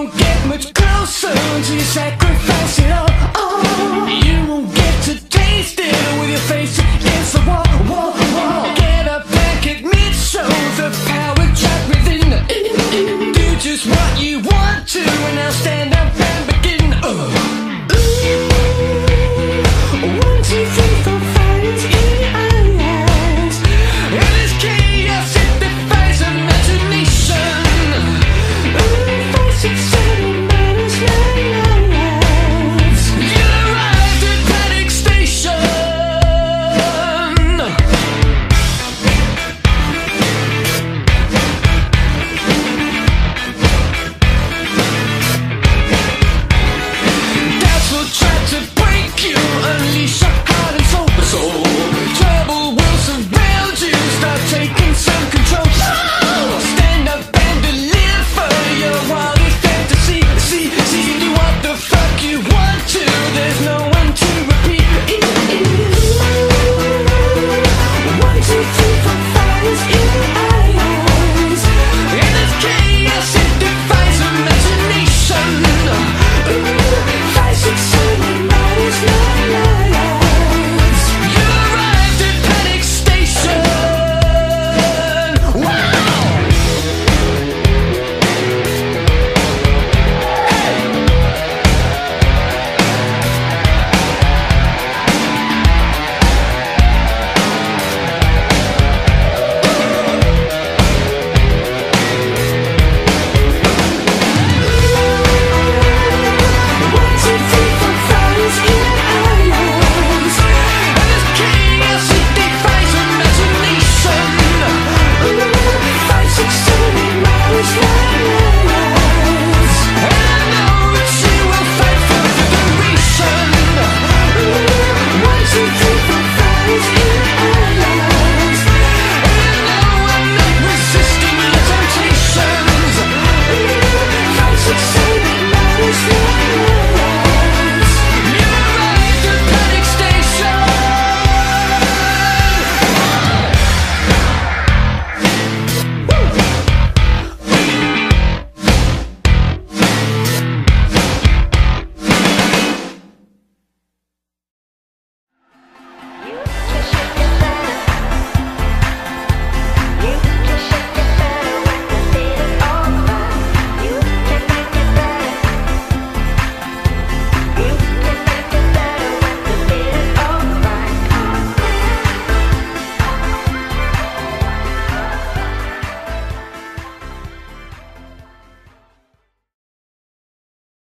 won't get much closer until you sacrifice it all. Oh, you won't get to taste it with your face against the wall, wall, wall. Get up back, admit, show the power trapped within. Do just what you